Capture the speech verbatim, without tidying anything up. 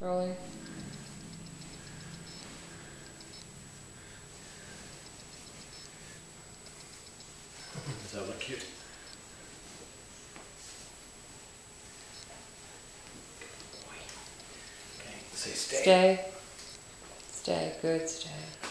Rolling. Does that look cute? Okay, say stay. Stay. Stay. Good. Stay.